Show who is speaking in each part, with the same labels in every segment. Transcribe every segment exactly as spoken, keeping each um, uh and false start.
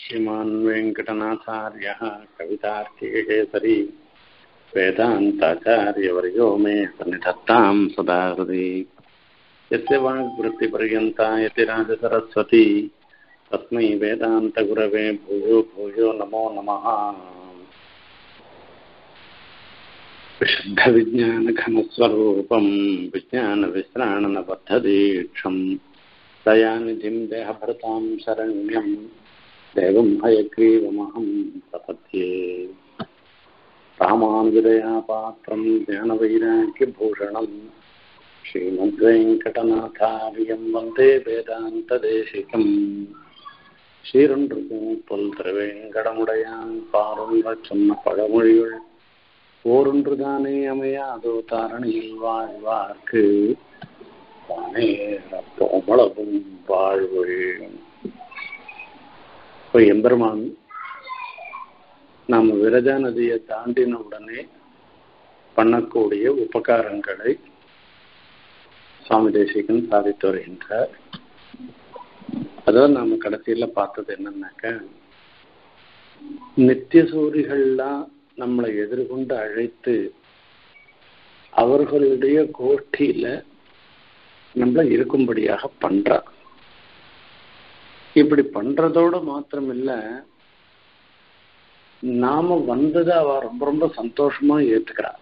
Speaker 1: श्रीमान् वेङ्कटनाथार्यः कवितार्किकेसरी वेदान्ताचार्यवर्यो मे सन्निधत्तां सदा हृदि यस्य वाग्वृत्तिपर्यन्ता यतिराजसरस्वती तस्मै वेदान्तगुरवे भूयो भूयो नमो नमः। विशुद्धविज्ञानघनस्वरूपं विज्ञानविश्राणनबद्धदीक्षं दयानिधिं देहभृतां शरण्यं देवं हयग्रीवमहं प्रपद्ये। रामानुजदयापात्रं ज्ञानवैराग्यभूषणं श्रीमद्वेङ्कटनाथार्यं वन्दे वेदान्तदेशिकं। சீரொன்றுக்கும் தொல் திருவேங்கடமுடையான் பாருள்ள சொன்ன பழமொழிகள் ஓரொன்றுதானே அமையாதோ தாரணியில் வாழ்வார்க்கு தானே ரப்போமளவும் வாழ்வு. இப்போ எம்பெருமான் நாம் விரஜா நதியை தாண்டின உடனே பண்ணக்கூடிய உபகாரங்களை சுவாமி தேசிகன் சாதித்து வருகின்றார். அதாவது நாம கடைசியில பார்த்தது என்னன்னாக்க, நித்திய சூரிகள்லாம் நம்மளை எதிர்கொண்டு அழைத்து அவர்களுடைய கோஷ்டியில நம்மள இருக்கும்படியாக பண்றா. இப்படி பண்றதோட மாத்திரம் இல்ல, நாம வந்ததை அவ ரொம்ப ரொம்ப சந்தோஷமா ஏத்துக்கிறா.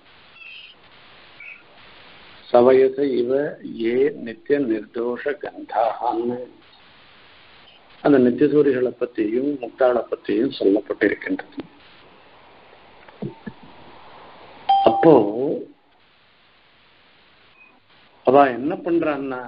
Speaker 1: சவயச இவ ஏ நித்திய நிர்தோஷ கந்தான்னு அந்த நித்தியசூரிகளை பற்றியும் முக்தாளை பற்றியும் சொல்லப்பட்டிருக்கின்றது. அப்போ அவ என்ன பண்றான்னா,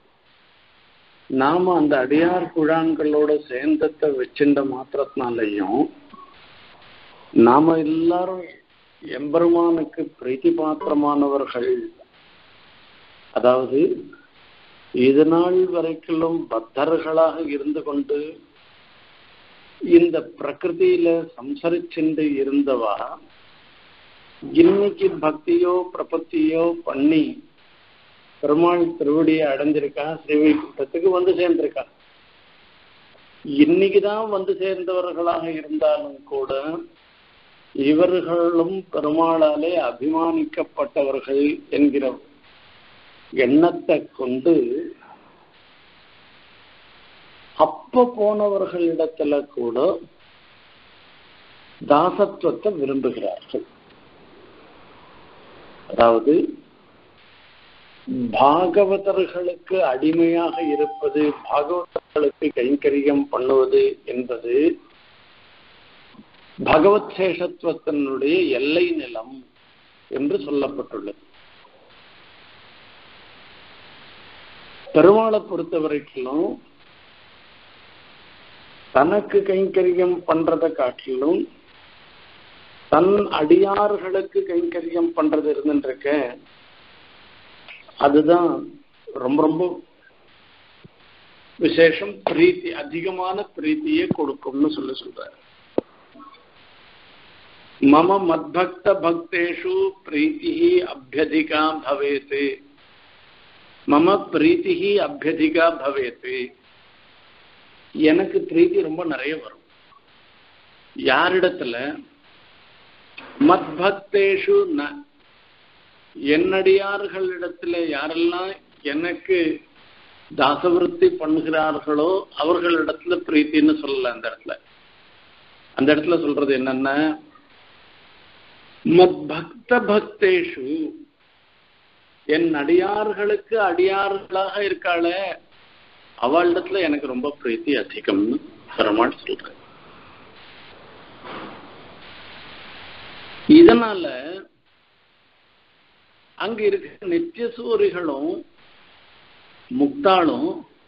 Speaker 1: நாம அந்த அடியார் குழான்களோட சேர்ந்தத்தை வச்சிருந்த மாத்திரத்தினாலையும் நாம எல்லாரும் எம்பெருமானுக்கு பிரீத்தி பாத்திரமானவர்கள், அதாவது இதனால் வரைக்கும் பக்தர்களாக இருந்து கொண்டு இந்த பிரகிருதியில சம்சரிச்சுண்டு இருந்தவா இன்னைக்கு பக்தியோ பிரபத்தியோ பண்ணி பெருமாள் திருவடியை அடைஞ்சிருக்கா, ஸ்ரீவைகுண்டத்துக்கு வந்து சேர்ந்திருக்கா. இன்னைக்குதான் வந்து சேர்ந்தவர்களாக இருந்தாலும் கூட இவர்களும் பெருமாளாலே அபிமானிக்கப்பட்டவர்கள் என்கிற எண்ணத்தை கொண்டு அப்ப போனவர்களிடத்துல கூட தாசத்துவத்தை விரும்புகிறார்கள். அதாவது பாகவதர்களுக்கு அடிமையாக இருப்பது, பாகவதர்களுக்கு கைங்கரியம் பண்ணுவது என்பது பகவத் சேஷத்துவத்தினுடைய எல்லை நிலம் என்று சொல்லப்பட்டுள்ளது. பெருமாளை பொறுத்த வரைக்கும் தனக்கு கைங்கரியம் பண்றதை காட்டிலும் தன் அடியார்களுக்கு கைங்கரியம் பண்றது இருந்துருக்க, அதுதான் ரொம்ப ரொம்ப விசேஷம், பிரீத்தி, அதிகமான பிரீத்தியை கொடுக்கும்னு சொல்லி சொல்றாரு. மம மத்பக்த பக்தேஷு பிரீத்தி அபியதிகா பவேத், மம பிரீத்தி அபியதிகா பவேத். எனக்கு பிரீத்தி ரொம்ப நிறைய வரும். யாரிடத்துல? மத்பக்தேஷு ந, என்னடியார்களிடத்துல யாரெல்லாம் எனக்கு தாசவிருத்தி பண்ணுகிறார்களோ அவர்களிடத்துல பிரீத்தின்னு சொல்லல. அந்த இடத்துல அந்த இடத்துல சொல்றது என்னன்னா, மத்பக்த பக்தேஷு, என் அடியார்களுக்கு அடியார்களாக இருக்காளே அவளிடத்துல எனக்கு ரொம்ப பிரீத்தி அதிகம்னு பெருமாள் சொல்ற. இதனால அங்க இருக்க நித்திய சூரிகளும் முக்தாளும்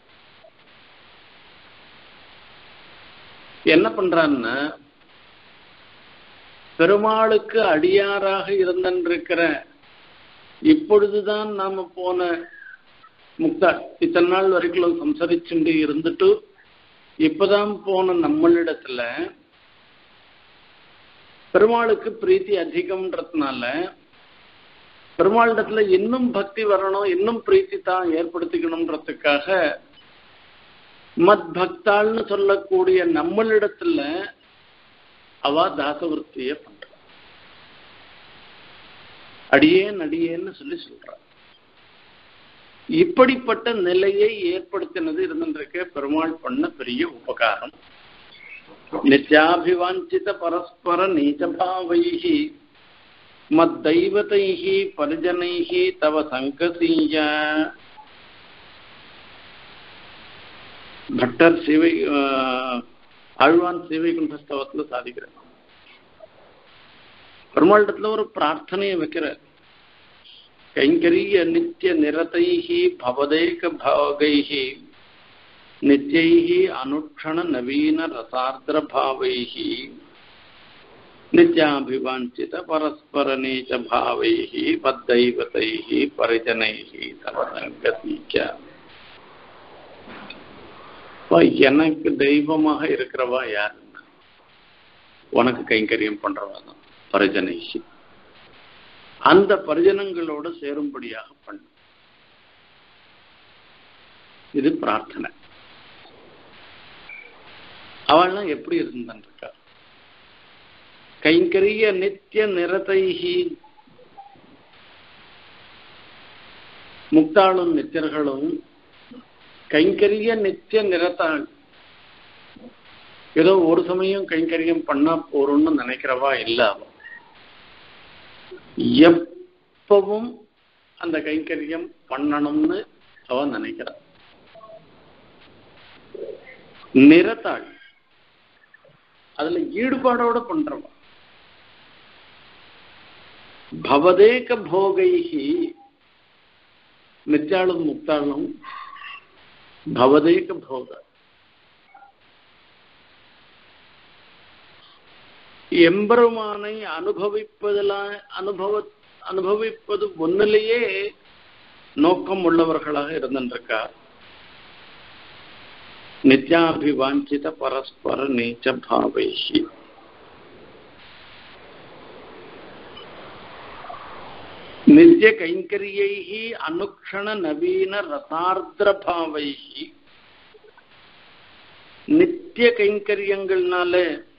Speaker 1: என்ன பண்றான்னா, பெருமாளுக்கு அடியாராக இருந்திருக்கிற இப்பொழுதுதான் நாம போன முக்தா, இத்தனை நாள் வரைக்கும் சம்சரிச்சுண்டு இருந்துட்டு இப்பதான் போன நம்மளிடத்துல பெருமாளுக்கு பிரீத்தி அதிகம்ன்றதுனால பெருமாளிடத்துல இன்னும் பக்தி வரணும், இன்னும் பிரீத்தி தான் ஏற்படுத்திக்கணும்ன்றதுக்காக மத் பக்தாள்னு சொல்லக்கூடிய நம்மளிடத்துல அவ தாசவருத்திய பண்ற, அடியேன் அடியேன்னு சொல்லி சொல்ற. இப்படிப்பட்ட நிலையை ஏற்படுத்தினது இருந்திருக்க பெருமாள் பண்ண பெரிய உபகாரம். நித்யாபிவாஞ்சித பரஸ்பர நீச்சபாவைஹி மத்தைவதைஹி பரிஜனைஹி தவ சங்கசீய. பட்டர் சிவை ஆழ்வான் சிவைகுண்டஸ்தவத்துல சாதிக்கிறார். பெருமாளிடத்துல ஒரு பிரார்த்தனையை வைக்கிறார். கைங்கரிய நித்திய நிரதைஹி பவதேக பாகைஹி நித்யைஹி அனுக்ஷண நவீன ரசார்த்திர பாவைஹி நித்யாபிவாஞ்சித பரஸ்பர நீச்ச பாவைஹி பத்தைவதைஹி பரிஜனைஹி தவ சங்கசீய. எனக்கு தெய்வமாக இருக்கிறவா யார்? உனக்கு கைங்கரியம் பண்றவா தான் பரிஜனைஹி. அந்த பரிஜனங்களோட சேரும்படியாக பண்ண, இது பிரார்த்தனை. அவள்லாம் எப்படி இருந்தான்ருக்கா? கைங்கரிய நித்திய நிரதைஹி, முக்தாளும் நித்தியர்களும் கைங்கரிய நித்திய நிரத்தாள். ஏதோ ஒரு சமயம் கைங்கரியம் பண்ணா போறோம்னு நினைக்கிறவா இல்ல. அவ எப்பவும் அந்த கைங்கரியம் பண்ணணும்னு அவ நினைக்கிறா. நிரத்தாள், அதுல ஈடுபாடோட பண்றவா. பவதேக போகைஹி, நித்யாளும் முக்தாளும் பவதேக போக, எம்பெருமானை அனுபவிப்பதெல்லாம் அனுபவ அனுபவிப்பது ஒன்னிலேயே நோக்கம் உள்ளவர்களாக இருந்திருக்கார். நித்யாபிவாஞ்சித பரஸ்பர நீச்ச பாவைஹி. நித்திய கைங்கரியைஹி அனுக்ஷண நவீன ரசார்த்திர பாவைஹி. நித்திய கைங்கரியங்கள்னால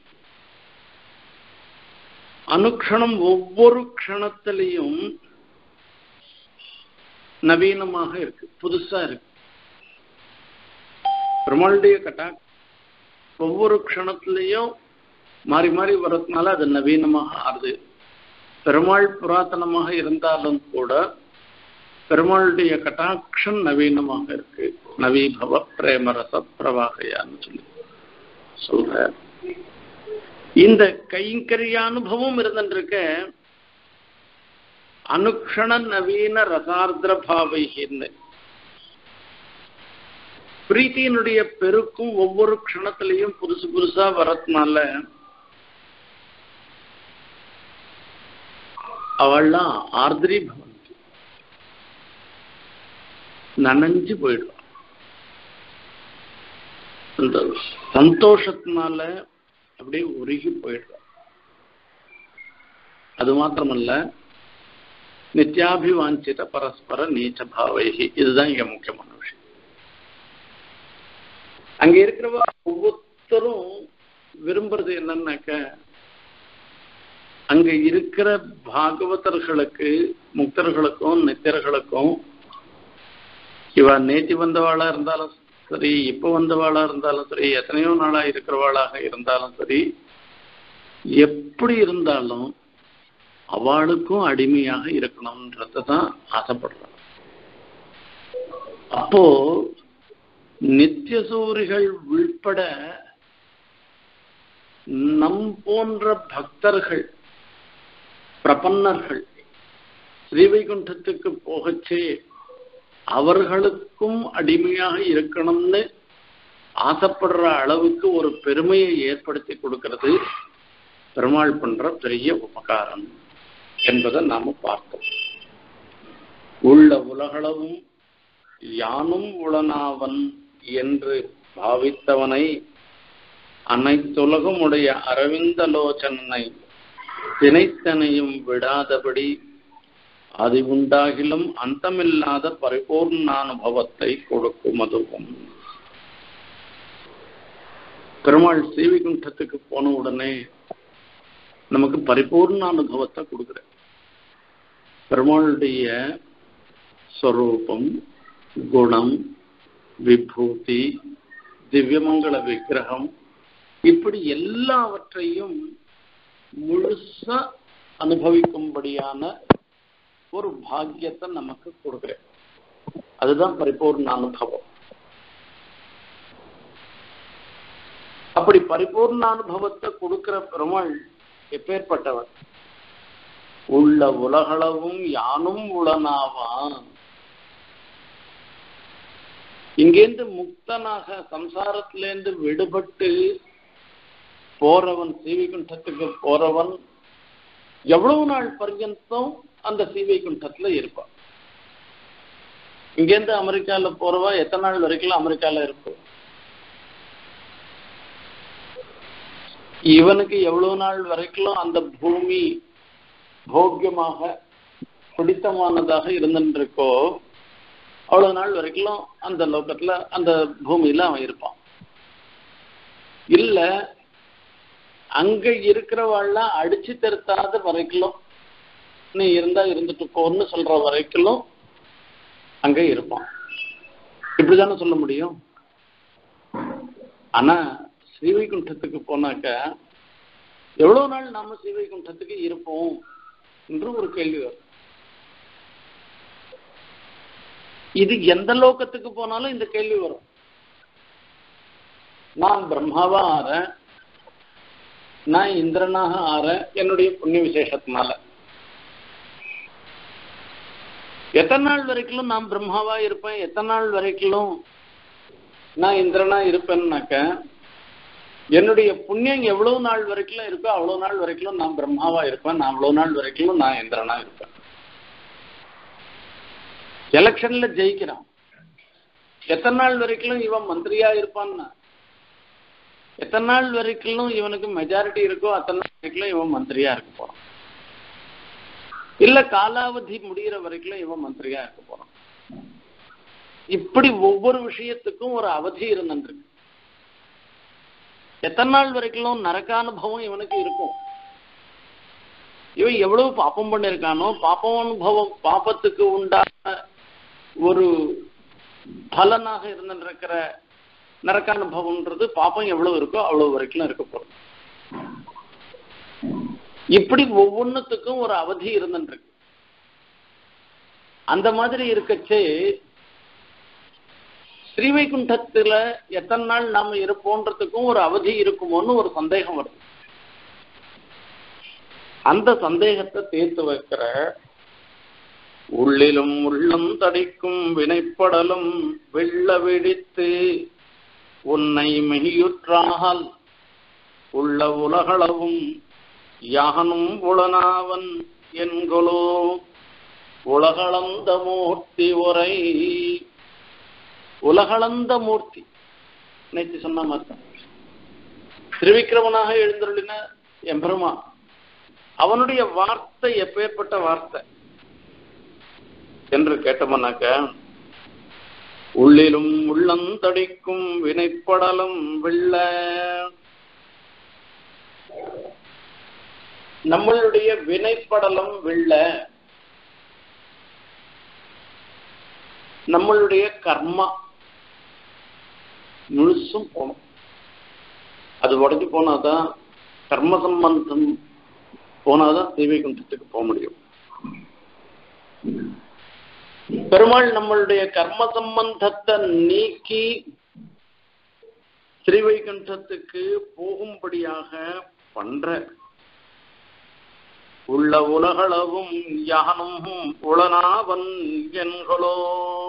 Speaker 1: அனுக்ஷணம் ஒவ்வொரு க்ஷணத்திலையும் நவீனமாக இருக்கு, புதுசா இருக்கு. பெருமாளுடைய கட்டா ஒவ்வொரு க்ஷணத்திலையும் மாறி மாறி வர்றதுனால அது நவீனமாக ஆறுது. பெருமாள் புராதனமாக இருந்தாலும் கூட பெருமாளுடைய கட்டாட்சம் நவீனமாக இருக்கு. நவீபவ பிரேமரச பிரவாகையான்னு சொல்லி சொல்ற. இந்த கைங்கரிய அனுபவம் இருந்துருக்க அனுக்ஷண நவீன ரசார்த்திர பாவைன்னு பிரீத்தியினுடைய பெருக்கும் ஒவ்வொரு க்ஷணத்திலையும் புதுசு புதுசா வரதுனால அவள்லாம் ஆர்திரி பவந்தி, நனைஞ்சு போயிடுவான். அந்த சந்தோஷத்தினால அப்படியே உருகி போயிடுவான். அது மாத்திரமல்ல, நித்யாபிவாஞ்சித பரஸ்பர நீச்ச பாவைஹி, இதுதான் இங்க முக்கியமான விஷயம். அங்க இருக்கிறவ ஒவ்வொருத்தரும் விரும்புறது என்னன்னாக்க, அங்க இருக்கிற பாகவதர்களுக்கு முக்தர்களுக்கும் நித்தியர்களுக்கும் இவ நேத்தி வந்தவாளா இருந்தாலும் சரி, இப்ப வந்தவாளா இருந்தாலும் சரி, எத்தனையோ நாளா இருக்கிறவாளாக இருந்தாலும் சரி, எப்படி இருந்தாலும் அவளுக்கும் அடிமையாக இருக்கணும்ன்றதான் ஆசைப்படுறாங்க. அப்போ நித்தியசூரிகள் உள்பட நம் போன்ற பக்தர்கள் பிரபன்னர்கள் ஸ்ரீவைகுண்டத்துக்கு போகச்சே அவர்களுக்கும் அடிமையாக இருக்கணும்னு ஆசைப்படுற அளவுக்கு ஒரு பெருமையை ஏற்படுத்தி கொடுக்கிறது பெருமாள் பண்ற பெரிய உபகாரம் என்பதை நாம பார்த்தோம். உள்ள உலகளவும் யானும் உளனாவன் என்று பாவித்தவனை அனைத்துலகும் உடைய அரவிந்தலோச்சனை தினைத்தனையும் விடாதபடி அது உண்டாகிலும் அந்தமில்லாத பரிபூர்ணானுபவத்தை கொடுக்கும். அதுவும் பெருமாள் ஸ்ரீவைகுண்டத்துக்கு போன உடனே நமக்கு பரிபூர்ண அனுபவத்தை கொடுக்குற பெருமாளுடைய ஸ்வரூபம், குணம், விபூதி, திவ்யமங்கள விக்கிரகம், இப்படி எல்லாவற்றையும் முழுசா அனுபவிக்கும்படியான ஒரு பாக்கியத்தை நமக்கு கொடுக்குற அதுதான் பரிபூர்ண அனுபவம். அப்படி பரிபூர்ண அனுபவத்தை கொடுக்கிற பெருமாள் எப்பேற்பட்டவர்? உள்ள உலகளவும் யானும் உளனாவான். இங்கேருந்து முக்தனாக சம்சாரத்திலேருந்து விடுபட்டு போறவன், ஸ்ரீவைகுண்டத்துக்கு போறவன் எவ்வளவு நாள் பர்யந்தம் அந்த ஸ்ரீவைகுண்டத்துல இருப்பான். இங்கேருந்து அமெரிக்கால போறவா எத்தனை நாள் வரைக்கும் அமெரிக்கால இருப்போம்? இவனுக்கு எவ்வளவு நாள் வரைக்கும் அந்த பூமி போக்கியமாக பிடித்தமானதாக இருந்துருக்கோ அவ்வளவு நாள் வரைக்கும் அந்த லோகத்துல அந்த பூமியில அவன் இருப்பான். இல்ல அங்க இருக்கிறவாள்லாம் அடிச்சு திருத்தாத வரைக்கும் நீ இருந்தா இருந்துட்டு போன்னு சொல்ற வரைக்கும் அங்க இருப்பான். இப்படிதானே சொல்ல முடியும். ஆனா ஸ்ரீவைகுண்டத்துக்கு போனாக்க எவ்வளவு நாள் நாம ஸ்ரீவைகுண்டத்துக்கு இருப்போம் என்று ஒரு கேள்வி வரும். இது எந்த லோகத்துக்கு போனாலும் இந்த கேள்வி வரும். நான் பிரம்மாவா ஆற, நான் இந்திரனாக ஆற, என்னுடைய புண்ணிய விசேஷத்தினால எத்தனை நாள் வரைக்கும் நான் பிரம்மாவா இருப்பேன், எத்தனை நாள் வரைக்கும் நான் இந்திரனா இருப்பேன்னாக்க என்னுடைய புண்ணியம் எவ்வளவு நாள் வரைக்கும் இருக்கோ அவ்வளவு நாள் வரைக்கும் நான் பிரம்மாவா இருப்பேன், நான் அவ்வளவு நாள் வரைக்கும் நான் இந்திரனா இருப்பேன். எலெக்ஷன்ல ஜெயிக்கிறான், எத்தனை நாள் வரைக்கும் இவன் மந்திரியா இருப்பான்னா, எத்தனை நாள் வரைக்கும் இவனுக்கு மெஜாரிட்டி இருக்கோ அத்தனை நாள் வரைக்கும் இவன் மந்திரியா இருக்க போறான். இல்ல காலாவதி முடிகிற வரைக்கும் இவன் மந்திரியா இருக்க போறான். இப்படி ஒவ்வொரு விஷயத்துக்கும் ஒரு அவதி இருந்துருக்கு. எத்தனை நாள் வரைக்கும் நரகானுபவம் இவனுக்கு இருக்கும். இவன் எவ்வளவு பாப்பம் பண்ணிருக்கானோ பாப்பம் அனுபவம், பாப்பத்துக்கு உண்டான ஒரு பலனாக இருந்திருக்கிற நரகானுபவம்ன்றது பாப்பம் எவ்வளவு இருக்கோ அவ்வளவு வரைக்கும் இருக்க போறோம். இப்படி ஒவ்வொன்னுத்துக்கும் ஒரு அவதி இருந்துருக்கு. அந்த மாதிரி இருக்கச்சே ஸ்ரீவைகுண்டத்துல எத்தனை நாள் நாம இருப்போன்றதுக்கும் ஒரு அவதி இருக்குமோன்னு ஒரு சந்தேகம் வருது. அந்த சந்தேகத்தை தீர்த்து வைக்கிற உள்ளிலும் உள்ளம் தடிக்கும் வினைப்படலும் வெள்ள வெடித்து உன்னை மெய்யுற்றால் உள்ள உலகளவும் யானும் உளனாவன் என்கொலோ உலகளந்த மூர்த்தி உரை. உலகளந்த மூர்த்தி நேற்று சொன்ன மாதிரி திருவிக்கிரமனாக எழுந்தருளின எம்பெருமான், அவனுடைய வார்த்தை எப்பேற்பட்ட வார்த்தை என்று கேட்டோம்னாக்க உள்ளிலும் உள்ளந்தடிக்கும் வினைப்படலும் வெள்ள. நம்மளுடைய வினைப்படலம் வெள்ள, நம்மளுடைய கர்மா முழுசும் போனோம். அது உடஞ்சி போனாதான் கர்ம சம்பந்தம் போனாதான் ஸ்ரீவைகுண்டத்துக்கு போக முடியும். பெருமாள் நம்மளுடைய கர்ம சம்பந்தத்தை நீக்கி ஸ்ரீவைகுண்டத்துக்கு போகும்படியாக பண்ற. உள்ள உலகளவும் யானும் உளனாவன் என்களோ.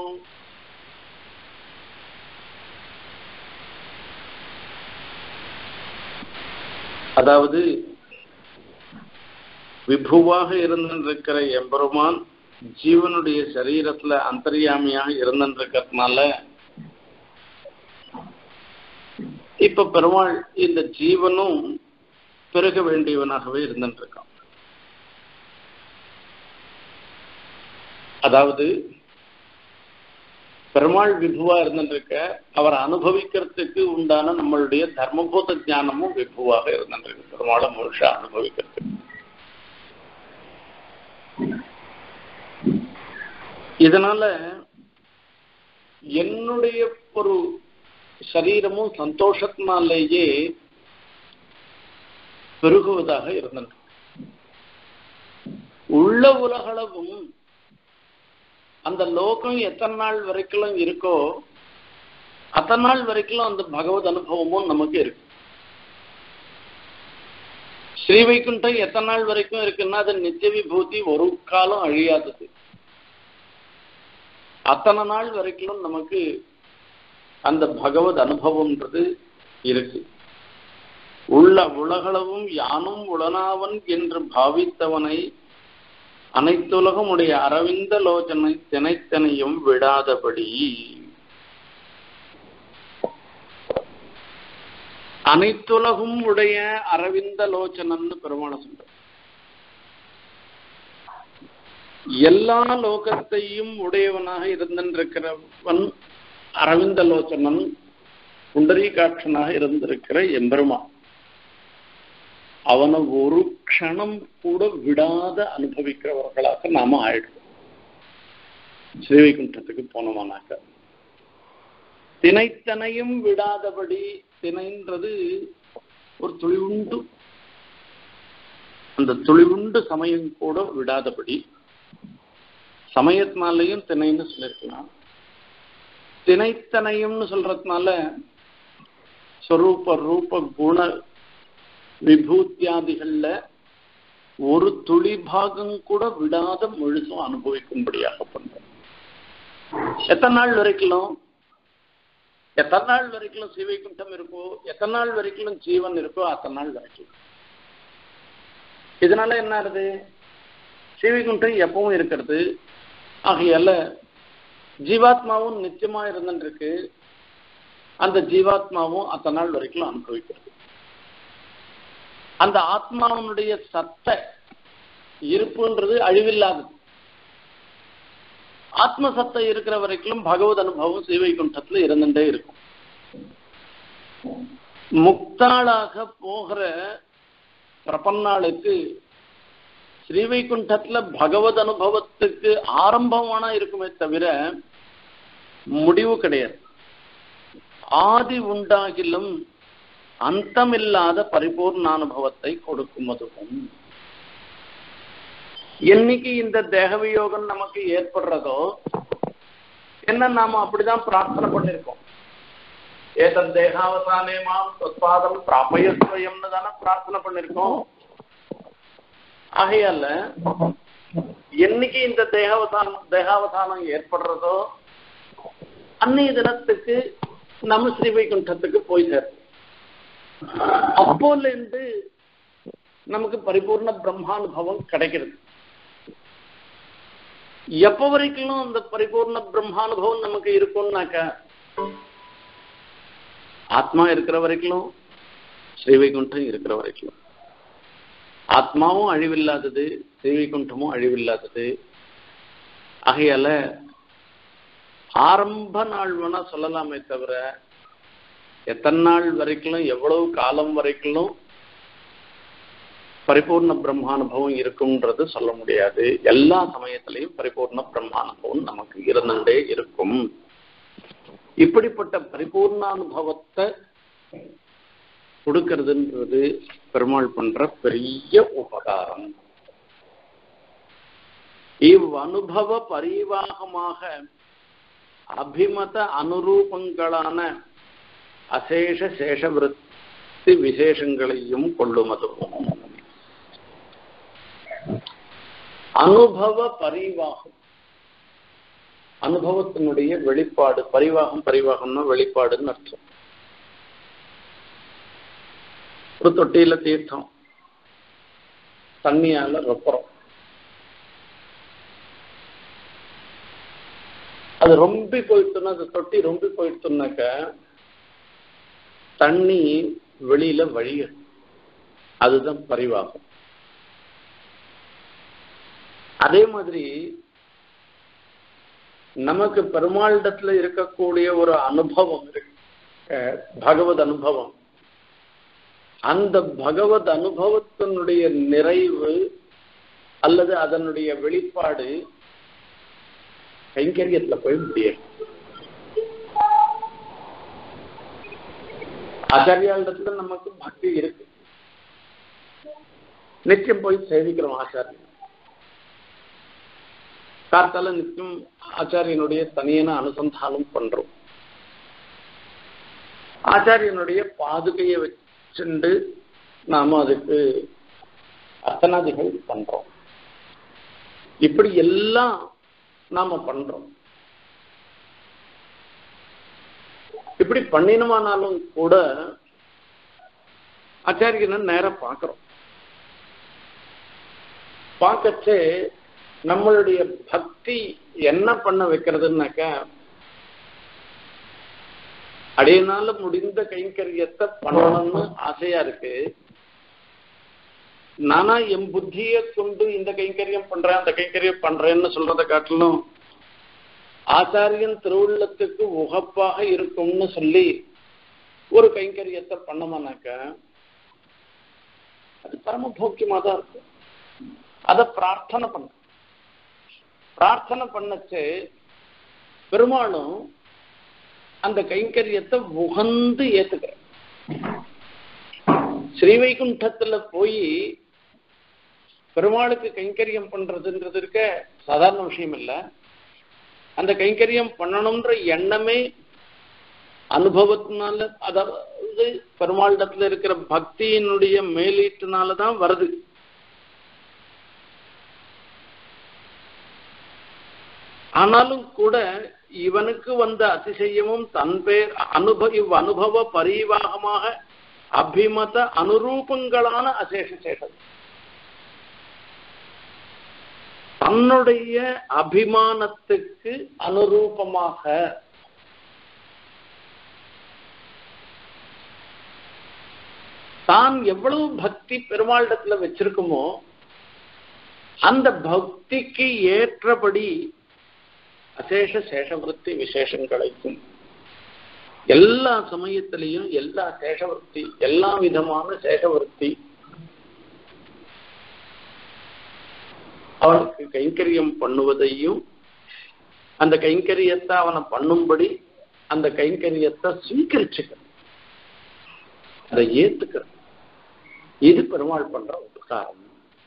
Speaker 1: அதாவது விபுவாக இருந்திருக்கிற எம்பெருமான் ஜீவனுடைய சரீரத்துல அந்தர்யாமியாக இருந்திருக்கிறதுனால இப்ப பெருமாள் இந்த ஜீவனும் பெருக வேண்டியவனாகவே இருந்திருக்கான். அதாவது பெருமாள் விபுவா இருந்துருக்க அவரை அனுபவிக்கிறதுக்கு உண்டான நம்மளுடைய தர்மபூத ஞானமும் விபுவாக இருந்துருக்கு பெருமாளை முழுஷா அனுபவிக்கிறதுக்கு. இதனால என்னுடைய ஒரு சரீரமும் சந்தோஷத்தினாலேயே பெருகுவதாக இருந்தது. உள்ள உலகளவும் அந்த லோகம் எத்தனை நாள் வரைக்கும் இருக்கோ அத்தனை நாள் வரைக்கும் அந்த பகவத் அனுபவமும் நமக்கு இருக்கு. ஸ்ரீவைகுண்டம் எத்தனை நாள் வரைக்கும் இருக்குன்னா அது நித்திய விபூதி, ஒரு காலம் அழியாதது. அத்தனை நாள் வரைக்கும் நமக்கு அந்த பகவத் அனுபவம்ன்றது இருக்கு. உள்ள உலகளவும் யானும் உளனாவன் என்று பாவித்தவனை அனைத்துலகம் உடைய அரவிந்த லோச்சனை தினைத்தனையும் விடாதபடி, அனைத்துலகும் உடைய அரவிந்த லோச்சனன்னு பெருமான சொல்ற, எல்லா லோகத்தையும் உடையவனாக இருந்திருக்கிறவன் அரவிந்த லோச்சனன், புண்டரீகாட்சனாக இருந்திருக்கிற எம்பெருமான். அவனை ஒரு க்ஷணம் கூட விடாத அனுபவிக்கிறவர்களாக நாம ஆயிடுவோம். ஸ்ரீவைகுண்டத்துக்கு போனோமானாக்க தினைத்தனையும் விடாதபடி, தினைன்றது ஒரு துளிவுண்டு, அந்த துளிவுண்டு சமயம் கூட விடாதபடி, சமயத்தினாலையும் தினைன்னு சொல்லிருக்கலாம். தினைத்தனையும்னு சொல்றதுனால ஸ்வரூப ரூப குண விபூத்தியாதிகள்ல ஒரு துளி பாகம் கூட விடாத முழுசும் அனுபவிக்கும்படியாக பண்ற. எத்தனை நாள் வரைக்கும் எத்தனை நாள் வரைக்கும் ஸ்ரீவைகுண்டம் இருக்கோ, எத்தனை நாள் வரைக்கும் ஜீவன் இருக்கோ அத்தனை நாள் வரைக்கும். இதனால என்ன ஆகுது, ஸ்ரீவைகுண்டம் எப்பவும் இருக்கிறது. ஆகையால ஜீவாத்மாவும் நிச்சயமா இருந்துருக்கு, அந்த ஜீவாத்மாவும் அத்தனை நாள் வரைக்கும் அனுபவிக்கிறது. அந்த ஆத்மாவனுடைய சத்த இருப்புன்றது அழிவில்லாதது. ஆத்ம சத்தை இருக்கிற வரைக்கும் பகவத் அனுபவம் ஸ்ரீவைகுண்டத்துல இருந்துட்டே இருக்கும். முக்தாளாக போகிற பிரபன்னாளுக்கு ஸ்ரீவைகுண்டத்துல பகவத் அனுபவத்துக்கு ஆரம்பமான இருக்குமே தவிர முடிவு கிடையாது. ஆதி உண்டாகிலும் அந்தமில்லாத பரிபூர்ண அனுபவத்தை கொடுக்கும். அதுவும் என்னைக்கு இந்த தேகவியோகம் நமக்கு ஏற்படுறதோ என்ன நாம அப்படிதான் பிரார்த்தனை பண்ணிருக்கோம். ஏதன் தேகாவசானே மாம் சொத்பாதம் பிராபயஸ்வயம்னு தானே பிரார்த்தனை பண்ணிருக்கோம். ஆகையால என்னைக்கு இந்த தேகாவசானம் தேகாவசானம் ஏற்படுறதோ அன்னைய தினத்துக்கு நம்ம ஸ்ரீவைகுண்டத்துக்கு போய் சேர்ப்போம். அப்போல இருந்து நமக்கு பரிபூர்ண பிரம்மானுபவம் கிடைக்கிறது. எப்ப வரைக்கும் அந்த பரிபூர்ண பிரம்மானுபவம் நமக்கு இருக்கும்னாக்க ஆத்மா இருக்கிற வரைக்கும், ஸ்ரீவைகுண்டம் இருக்கிற வரைக்கும். ஆத்மாவும் அழிவில்லாதது, ஸ்ரீவைகுண்டமும் அழிவில்லாதது. ஆகையால ஆரம்ப நாள் வேணா சொல்லலாமே தவிர எத்தனை நாள் வரைக்கும், எவ்வளவு காலம் வரைக்கும் பரிபூர்ண பிரம்மானுபவம் இருக்கும்ன்றது சொல்ல முடியாது. எல்லா சமயத்திலையும் பரிபூர்ண பிரம்மானுபவம் நமக்கு இருந்துட்டே இருக்கும். இப்படிப்பட்ட பரிபூர்ணானுபவத்தை கொடுக்கறதுன்றது பெருமாள் பண்ற பெரிய உபகாரம். இவ் அனுபவ பரிவாகமாக அபிமத அனுரூபங்களான அசேஷ சேஷவிருத்தி விசேஷங்களையும் கொள்ளுமதுவும். அனுபவ பரிவாகம், அனுபவத்தினுடைய வெளிப்பாடு. பரிவாகம் பரிவாகம்னா வெளிப்பாடுன்னு அர்த்தம். ஒரு தொட்டியில தீர்த்தம், தண்ணியால ரொப்பரம், அது ரொம்பி போயிட்டுன்னா, அந்த தொட்டி ரொம்பி போயிட்டுனாக்க தண்ணி வெளியில வழிய, அதுதான் பரிவாகம். அதே மாதிரி நமக்கு பெருமாளிடத்துல இருக்கக்கூடிய ஒரு அனுபவம் இருக்கு, பகவத் அனுபவம். அந்த பகவத் அனுபவத்தினுடைய நிறைவு அல்லது அதனுடைய வெளிப்பாடு கைங்கரியத்துல போய் முடியும். ஆச்சாரியாளிடத்துல நமக்கு பக்தி இருக்கு, நிச்சயம் போய் சேவிக்கிறோம் ஆச்சாரியன். காத்தால நிச்சயம் ஆச்சாரியனுடைய தனியான அனுசந்தானம் பண்றோம். ஆச்சாரியனுடைய பாதுகையை வச்சுண்டு நாம அதுக்கு அர்த்தநாதிகள் பண்றோம். இப்படி எல்லாம் நாம பண்றோம். இப்படி பண்ணினமானாலும் கூட ஆச்சாரியனை நேரம் பார்க்கிறோம். பார்க்கச்சே நம்மளுடைய பக்தி என்ன பண்ண வைக்கிறதுனாக்க, அடையனால முடிந்த கைங்கரியத்தை பண்ணணும்னு ஆசையா இருக்கு. நானா என் புத்தியை கொண்டு இந்த கைங்கரியம் பண்றேன் அந்த கைங்கரியம் பண்றேன்னு சொல்றதை காட்டிலும் ஆச்சாரியன் திருவுள்ளத்துக்கு உகப்பாக இருக்கும்னு சொல்லி ஒரு கைங்கரியத்தை பண்ணமானாக்க அது பரமபோக்கியமா தான் இருக்கும். அதை பிரார்த்தனை பண்ண பிரார்த்தனை பண்ணச்சு பெருமாளும் அந்த கைங்கரியத்தை உகந்து ஏத்துக்கிற. ஸ்ரீவைகுண்டத்துல போய் பெருமாளுக்கு கைங்கரியம் பண்றதுன்றது இருக்க சாதாரண விஷயம் இல்லை. அந்த கைங்கரியம் பண்ணணும்ன்ற எண்ணமே அனுபவத்தினால, அதாவது பெருமாளிடத்துல இருக்கிற பக்தியினுடைய மேலீட்டுனாலதான் வருது. ஆனாலும் கூட இவனுக்கு வந்த அதிசயமும் தன் பேர் அனுபவ இவ் அனுபவ பரிவாகமாக அபிமத அனுரூபங்களான அசேஷ சேஷம். தன்னுடைய அபிமானத்துக்கு அனுரூபமாக தான் எவ்வளவு பக்தி பெருமாளிடத்துல வச்சிருக்குமோ அந்த பக்திக்கு ஏற்றபடி அசேஷ சேஷவருத்தி விசேஷங்களைக்கும் எல்லா சமயத்திலையும் எல்லா சேஷவருத்தி எல்லா விதமான சேஷவருத்தி அவனுக்கு கைங்கரியம் பண்ணுவதையும் அந்த கைங்கரியத்தை அவனை பண்ணும்படி அந்த கைங்கரியத்தை ஸ்வீகரிச்சுக்க, அதை ஏத்துக்க, இது பெருமாள் பண்ற உபகாரம்.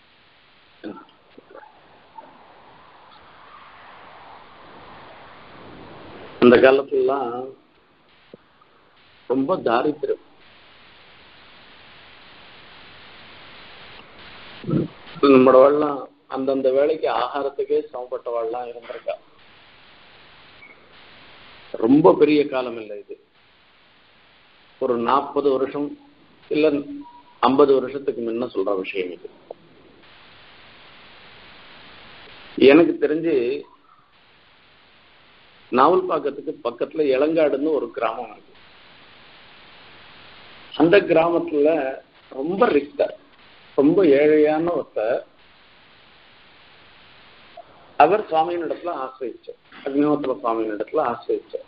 Speaker 1: அந்த காலத்துலாம் ரொம்ப தாரித்திரம். நம்மளவெல்லாம் அந்தந்த வேலைக்கு ஆகாரத்துக்கே சமப்பட்டவாள்லாம் இருந்திருக்கா. ரொம்ப பெரிய காலம் இல்லை இது. ஒரு நாற்பது வருஷம் இல்ல ஐம்பது வருஷத்துக்கு முன்ன சொல்ற விஷயம் இது. எனக்கு தெரிஞ்சு நாவல்பாக்கத்துக்கு பக்கத்துல இளங்காடுன்னு ஒரு கிராமம் இருக்கு. அந்த கிராமத்துல ரொம்ப ரிக்தர், ரொம்ப ஏழையான ஒருத்தர். அவர் சுவாமியின் இடத்துல ஆசிரியிச்சார், அக்னிஹோத்திர சுவாமியின் இடத்துல ஆசிரியிச்சார்.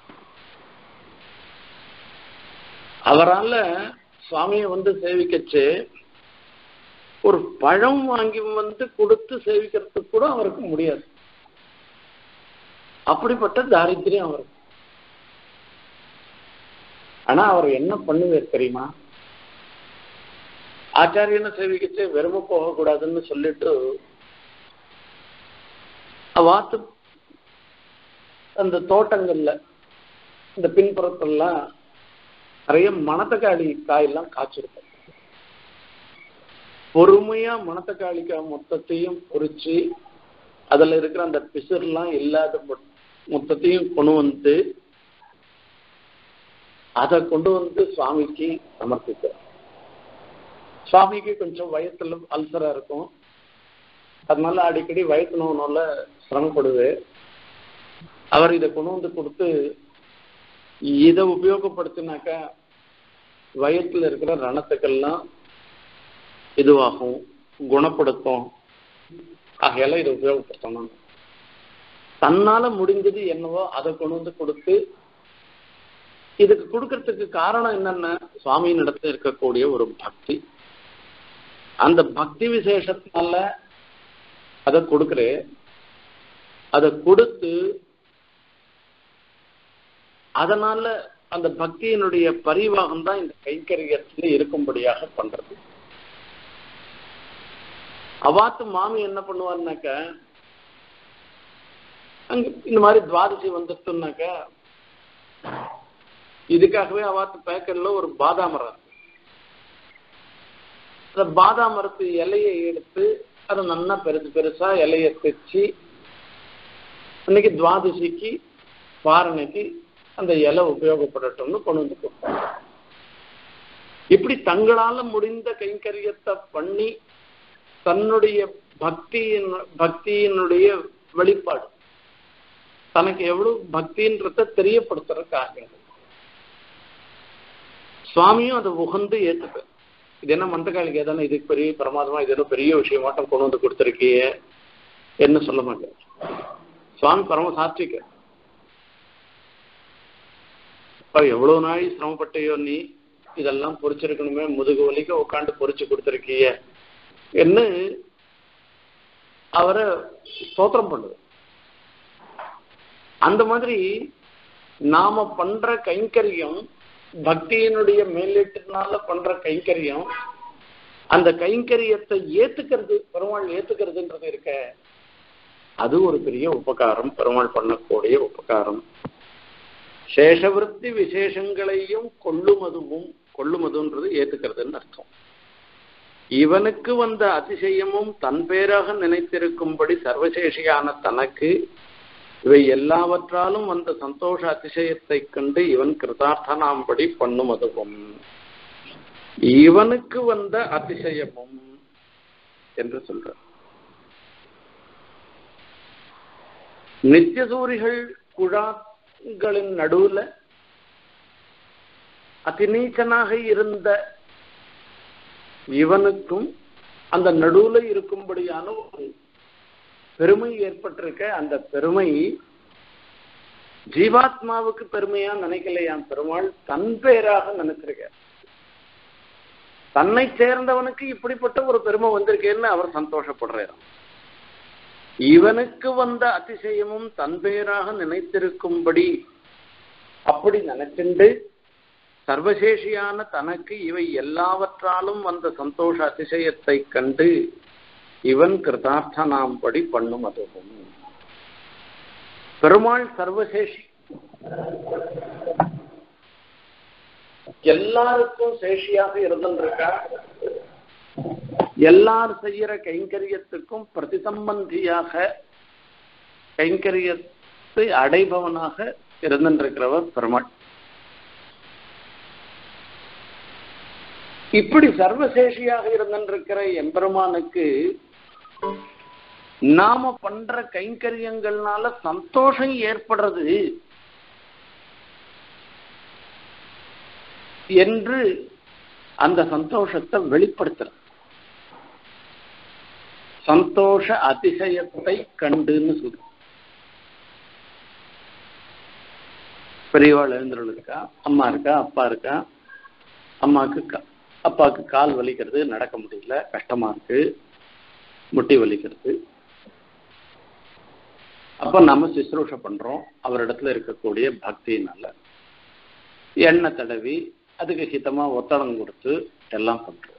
Speaker 1: அவரால சுவாமியை வந்து சேவிக்கச்சு ஒரு பழம் வாங்கி வந்து கொடுத்து சேவிக்கிறதுக்கு கூட அவருக்கு முடியாது. அப்படிப்பட்ட தாரித்திரியம் அவருக்கு. ஆனா அவர் என்ன பண்ணுவார் தெரியுமா? ஆச்சாரியனை சேவிக்கச்சு வெறும போகக்கூடாதுன்னு சொல்லிட்டு வாத்து அந்த தோட்டங்கள்ல இந்த பின்புறத்தெல்லாம் நிறைய மணத்தக்காளி காயெல்லாம் காய்ச்சிருக்கும். பொறுமையா மணத்தக்காளிக்காய் மொத்தத்தையும் பொறிச்சு அதுல இருக்கிற அந்த பிசுர்லாம் இல்லாத மொத்தத்தையும் கொண்டு வந்து அதை கொண்டு வந்து சுவாமிக்கு சமர்ப்பிக்கிறார். சுவாமிக்கு கொஞ்சம் வயத்துல அல்சரா இருக்கும், அதனால அடிக்கடி வயத்து நோனால சிரமப்படுது. அவர் இதை கொண்டு வந்து கொடுத்து இதை உபயோகப்படுத்தினாக்கா வயத்துல இருக்கிற ரணத்துக்கெல்லாம் இதுவாகும், குணப்படுத்தும். ஆகையால இதை உபயோகப்படுத்தணும். தன்னால முடிஞ்சது என்னவோ அதை கொண்டு வந்து கொடுத்து, இதுக்கு கொடுக்கறதுக்கு காரணம் என்னன்னா சுவாமியின் இடத்துல இருக்கக்கூடிய ஒரு பக்தி. அந்த பக்தி விசேஷத்தினால அதை கொடுக்கிறேன். அதை கொடுத்து அதனால அந்த பக்தியினுடைய பரிவாகம் தான் இந்த கைங்கரியத்தில் இருக்கும்படியாக பண்றது. அவாத்து மாமி என்ன பண்ணுவாருனாக்க, அங்க இந்த மாதிரி துவாதசி வந்துட்டுனாக்க இதுக்காகவே அவாத்து பேக்கெட்ல ஒரு பாதாம் மரம், அந்த பாதாம் மரத்து இலையை எடுத்து அதை நல்லா பெருசு பெருசா இலையை தைச்சு அன்னைக்கு துவாதசிக்கு பாரணைக்கு அந்த இலை உபயோகப்படட்டும்னு கொண்டு வந்து கொடுப்பாங்க. இப்படி தங்களால முடிந்த கைங்கரியத்தை பண்ணி தன்னுடைய பக்தியின் பக்தியினுடைய வெளிப்பாடு, தனக்கு எவ்வளவு பக்தின்றத தெரியப்படுத்துறதுக்காக சுவாமியும் அதை உகந்து ஏத்துக்க. இது என்ன மந்தகாலிக்கு ஏதானே இதுக்கு பெரிய பிரமாதமா, இது என்ன பெரிய விஷயமாட்டம் கொண்டு வந்து கொடுத்துருக்கிய என்ன சொல்ல மாட்டேன். சுவாமி பரம சாத்விக. எவ்வளவு நாள் சிரமப்பட்டையோ நீ, இதெல்லாம் பொறிச்சிருக்கணுமே, முதுகு வலிக்க உட்காந்து பொறிச்சு கொடுத்துருக்கிய என்ன அவரை ஸ்தோத்திரம் பண்ணுது. அந்த மாதிரி நாம பண்ற கைங்கரியம், பக்தியினுடைய மேலீட்டினால பண்ற கைங்கரியம், அந்த கைங்கரியத்தை ஏத்துக்கிறது, பெருமாள் ஏத்துக்கிறதுன்றது இருக்க, அது ஒரு பெரிய உபகாரம், பெருமாள் பண்ணக்கூடிய உபகாரம். சேஷவிருத்தி விசேஷங்களையும் கொள்ளுமதுவும், கொள்ளுமதுன்றது ஏத்துக்கிறதுன்னு அர்த்தம். இவனுக்கு வந்த அதிசயமும் தன் பேராக நினைத்திருக்கும்படி சர்வசேஷியான தனக்கு இவை எல்லாவற்றாலும் வந்த சந்தோஷ அதிசயத்தை கண்டு இவன் கிருதார்த்தனாம்படி பண்ணுமதுவும், இவனுக்கு வந்த அதிசயமும் என்று சொல்ற. நித்தியசூரிகள் குழாங்களின் நடுவுல அதிநீச்சனாக இருந்த இவனுக்கும் அந்த நடுவுல இருக்கும்படியான ஒரு பெருமை ஏற்பட்டிருக்க. அந்த பெருமை ஜீவாத்மாவுக்கு பெருமையா நினைக்கலையாம், பெருமாள் தன் பேராக நினைச்சிருக்க. தன்னை சேர்ந்தவனுக்கு இப்படிப்பட்ட ஒரு பெருமை வந்திருக்கேன்னு அவர் சந்தோஷப்படுறார். இவனுக்கு வந்த அதிசயமும் தன் பேராக நினைத்திருக்கும்படி அப்படி நினைச்சுண்டு சர்வசேஷியான தனக்கு இவை எல்லாவற்றாலும் வந்த சந்தோஷ அதிசயத்தை கண்டு இவன் கிருதார்த்தனாம்படி பண்ணும். அதுவும் பெருமாள் சர்வசேஷி, எல்லாருக்கும் சேஷியாக இருந்திருக்கா, எல்லாரும் செய்யற கைங்கரியத்துக்கும் பிரதிசம்பந்தியாக கைங்கரியத்தை அடைபவனாக இருந்திருக்கிறவர் பெருமாள். இப்படி சர்வசேஷியாக இருந்திருக்கிற எம்பெருமானுக்கு நாம பண்ற கைங்கரியங்கள்னால சந்தோஷம் ஏற்படுறது என்று அந்த சந்தோஷத்தை வெளிப்படுத்துற. சந்தோஷ அதிசயத்தை கண்டுன்னு சொல்ற. பெரியவாள் எழுந்தருள் இருக்கா, அம்மா இருக்கா, அப்பா இருக்கா, அம்மாவுக்கு அப்பாவுக்கு கால் வலிக்கிறது, நடக்க முடியல, கஷ்டமா இருக்கு, முட்டி வலிக்கிறது. அப்ப நம்ம சுசுரூஷை பண்றோம் அவரிடத்துல இருக்கக்கூடிய பக்தியினால. எண்ணெய் தடவி அதுக்கு ஹிதமா ஒத்தடம் கொடுத்து எல்லாம் பண்றோம்.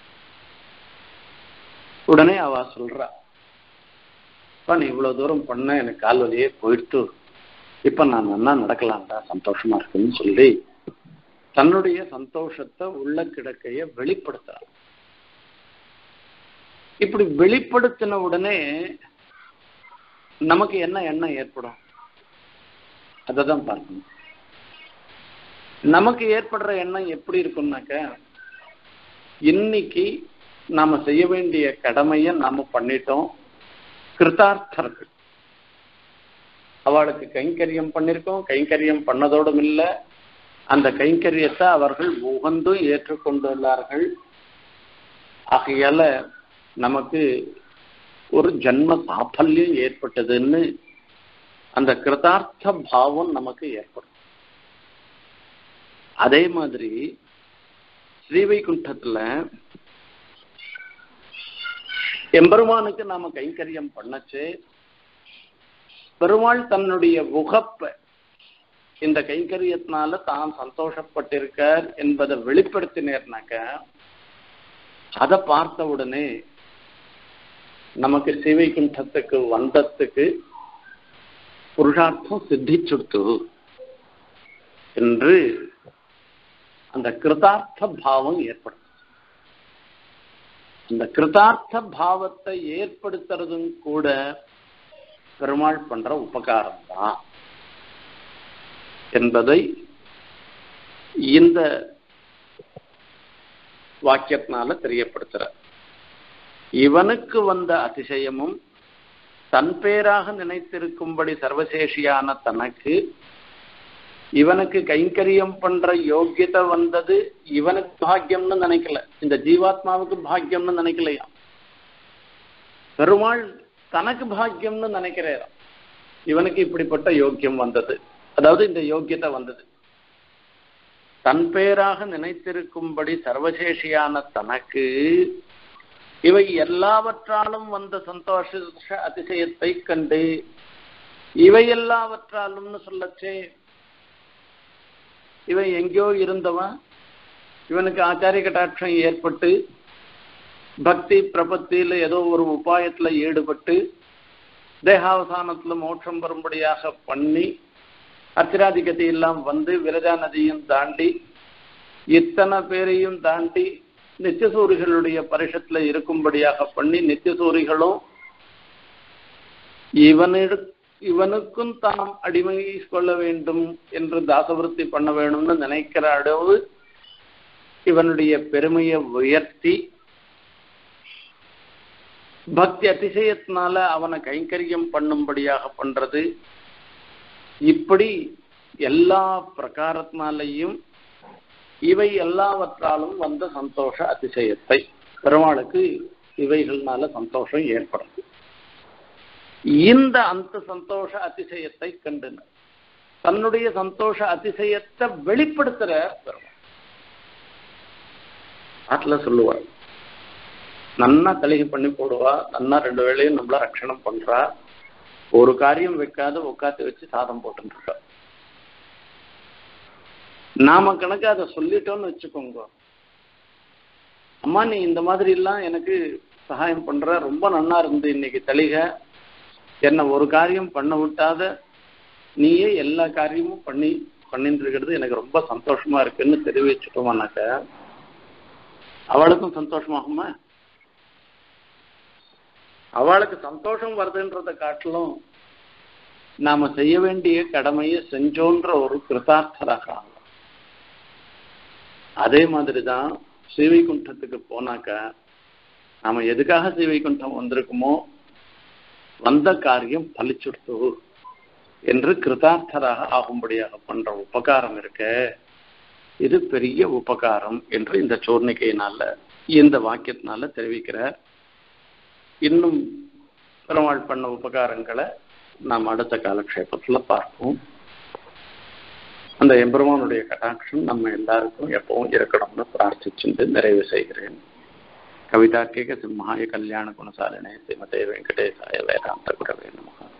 Speaker 1: உடனே அவ சொல்றா, இப்ப நீ இவ்வளவு தூரம் பண்ண, எனக்கு கால் வலியே போயிடுத்து, இப்ப நான் நல்லா நடக்கலாம்டா, சந்தோஷமா இருக்குன்னு சொல்லி தன்னுடைய சந்தோஷத்தை உள்ள கிடக்கைய வெளிப்படுத்துறான். இப்படி வெளிப்படுத்தின உடனே நமக்கு என்ன எண்ணம் ஏற்படும் அததான் பார்க்கணும். நமக்கு ஏற்படுற எண்ணம் எப்படி இருக்கும்னாக்க, இன்னைக்கு நாம செய்ய வேண்டிய கடமையை நாம பண்ணிட்டோம், கிருதார்த்தர்கள், அவளுக்கு கைங்கரியம் பண்ணிருக்கோம், கைங்கரியம் பண்ணதோடும் இல்லை, அந்த கைங்கரியத்தை அவர்கள் உகந்தும் ஏற்றுக்கொண்டுள்ளார்கள். ஆகையால நமக்கு ஒரு ஜன்ம சாஃபல்யம் ஏற்பட்டதுன்னு அந்த கிருதார்த்த பாவம் நமக்கு ஏற்படும். அதே மாதிரி ஸ்ரீவைகுண்டத்துல எம்பெருமானுக்கு நாம கைங்கரியம் பண்ணச்சு பெருமாள் தன்னுடைய உகப்ப இந்த கைங்கரியத்தினால தான் சந்தோஷப்பட்டிருக்கார் என்பதை வெளிப்படுத்தினேர்னாக்க அதை பார்த்த உடனே நமக்கு ஸ்ரீவைகுண்டத்துக்கு வந்ததுக்கு புருஷார்த்தம் சித்திச்சுட்டு என்று அந்த கிருதார்த்த பாவம் ஏற்படும். இந்த கிருதார்த்த பாவத்தை ஏற்படுத்துறதும் கூட பெருமாள் பண்ற உபகாரம் தான் என்பதை இந்த வாக்கியத்தினால தெரியப்படுத்துற. இவனுக்கு வந்த அதிசயமும் தன் பேராக நினைத்திருக்கும்படி சர்வசேஷியான தனக்கு இவனுக்கு கைங்கரியம் பண்ற யோக்கியத்தை வந்தது இவனுக்கு பாக்கியம்னு நினைக்கல, இந்த ஜீவாத்மாவுக்கு பாக்கியம்னு நினைக்கலையா, பெருமாள் தனக்கு பாக்கியம்னு நினைக்கிறாராம். இவனுக்கு இப்படிப்பட்ட யோக்கியம் வந்தது, அதாவது இந்த யோக்கியத்தை வந்தது தன் பேராக நினைத்திருக்கும்படி சர்வசேஷியான தனக்கு இவை எல்லாவற்றாலும் வந்த சந்தோஷ அதிசயத்தை கண்டு, இவை எல்லாவற்றாலும்னு சொல்லச்சே இவன் எங்கேயோ இருந்தவன் இவனுக்கு ஆச்சாரிய கட்டாட்சம் ஏற்பட்டு பக்தி பிரபத்தியில ஏதோ ஒரு உபாயத்துல ஈடுபட்டு தேகாவசானத்துல மோட்சம் வரும்படியாக பண்ணி அர்ச்சராதிகதி எல்லாம் வந்து விரஜா நதியும் தாண்டி இத்தனை பேரையும் தாண்டி நித்தியசூரிகளுடைய பரிஷத்துல இருக்கும்படியாக பண்ணி நித்தியசூரிகளும் இவனிட இவனுக்கும் தாம் அடிமை கொள்ள வேண்டும் என்று தாசவருத்தி பண்ண வேணும்னு நினைக்கிற அளவு இவனுடைய பெருமையை உயர்த்தி பக்தி அதிசயத்தினால அவனை கைங்கரியம் பண்ணும்படியாக பண்றது, இப்படி எல்லா பிரகாரத்தினாலையும் இவை எல்லாவற்றாலும் வந்த சந்தோஷ அதிசயத்தை பெருமாளுக்கு இவைகள்னால சந்தோஷம் ஏற்படுது. இந்த அந்த சந்தோஷ அதிசயத்தை கண்டு தன்னுடைய சந்தோஷ அதிசயத்தை வெளிப்படுத்துற பெருமாள் ஆட்ல சொல்லுவாள், நன்னா தலிகை பண்ணி போடுவா, நன்னா ரெண்டு வேளையும் நம்மள ரட்சணம் பண்றா, ஒரு காரியம் வைக்காத உட்காந்து வச்சு சாதம் போட்டு இருக்கா. நாம கணக்கு அதை சொல்லிட்டோம்னு வச்சுக்கோங்க, அம்மா நீ இந்த மாதிரி எல்லாம் எனக்கு சகாயம் பண்ற, ரொம்ப நன்னா இருந்து இன்னைக்கு தலிகை, என்ன ஒரு காரியம் பண்ண விட்டாத நீயே எல்லா காரியமும் பண்ணி பண்ணிட்டு இருக்கிறது எனக்கு ரொம்ப சந்தோஷமா இருக்குன்னு தெரிவிச்சுட்டோமானாக்க அவளுக்கும் சந்தோஷமாகுமா? அவளுக்கு சந்தோஷம் வருதுன்றதை காட்டிலும் நாம செய்ய வேண்டிய கடமையை செஞ்சோன்ற ஒரு கிருதார்த்தராக ஆகும். அதே மாதிரிதான் ஸ்ரீவைகுண்டத்துக்கு போனாக்க நாம எதுக்காக ஸ்ரீவைகுண்டம் வந்திருக்குமோ வந்த காரியம் பலிச்சுடுத்து என்று கிருதார்த்தராக ஆகும்படியாக பண்ற உபகாரம் இருக்க, இது பெரிய உபகாரம் என்று இந்த சோர்ணிக்கையினால இந்த வாக்கியத்தினால தெரிவிக்கிறார். இன்னும் பெருமாள் பண்ண உபகாரங்களை நாம் அடுத்த காலக்ஷேபத்துல பார்ப்போம். அந்த எம்பெருமானுடைய கடாட்சம் நம்ம எல்லாருக்கும் எப்பவும் இருக்கணும்னு பிரார்த்திச்சுட்டு நிறைவு செய்கிறேன். कवितार्किक सिंहाय कल्याण गुणसालिने श्रीमते वेंकटेशाय वेदांत गुरवे नमः।